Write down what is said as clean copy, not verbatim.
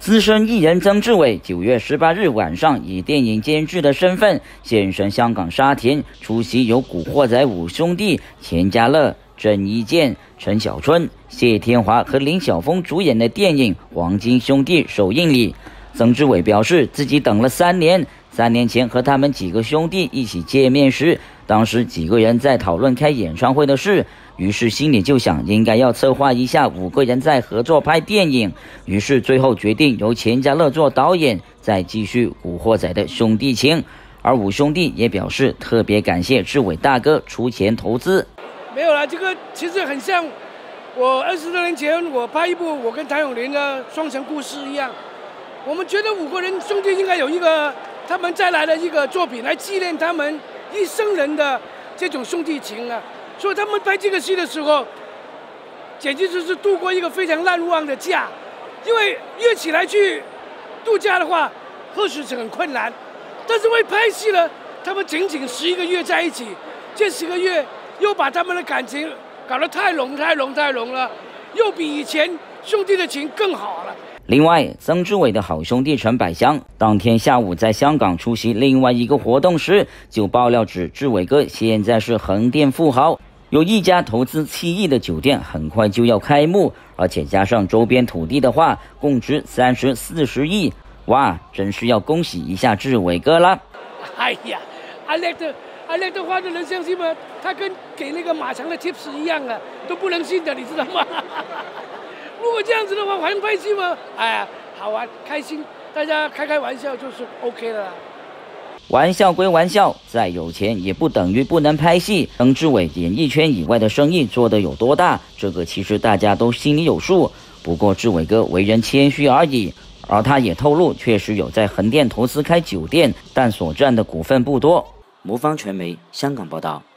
资深艺人曾志伟9月18日晚上以电影监制的身份现身香港沙田，出席由《古惑仔5兄弟》钱嘉乐、郑伊健、陈小春、谢天华和林晓峰主演的电影《黄金兄弟》首映礼。曾志伟表示，自己等了3年，3年前和他们几个兄弟一起见面时，当时几个人在讨论开演唱会的事，于是心里就想应该要策划一下5个人再合作拍电影，于是最后决定由钱嘉乐做导演，再继续古惑仔的兄弟情。而5兄弟也表示特别感谢志伟大哥出钱投资。 没有啦，这个其实很像我20多年前我拍一部我跟谭咏麟的双城故事一样，我们觉得5个人兄弟应该有一个他们再来的一个作品来纪念他们一生人的这种兄弟情啊。所以他们拍这个戏的时候，简直就是度过一个非常难忘的假。因为约起来去度假的话，或许是很困难，但是为拍戏呢，他们仅仅11个月在一起，这10个月又把他们的感情搞得太浓了，又比以前兄弟的情更好了。 另外，曾志伟的好兄弟陈百祥当天下午在香港出席另外一个活动时，就爆料指志伟哥现在是横店富豪，有一家投资7亿的酒店很快就要开幕，而且加上周边土地的话，共值30、40亿。哇，真是要恭喜一下志伟哥啦！ 哎呀，阿叻的话都能相信吗？他跟给那个马强的 tips 一样啊，都不能信的，你知道吗？如果这样子的话，还能拍戏吗？哎呀，好玩开心，大家开玩笑就是 OK 了啦。 玩笑归玩笑，再有钱也不等于不能拍戏。曾志伟演艺圈以外的生意做得有多大，这个其实大家都心里有数。不过志伟哥为人谦虚而已，而他也透露，确实有在横店投资开酒店，但所占的股份不多。魔方传媒香港报道。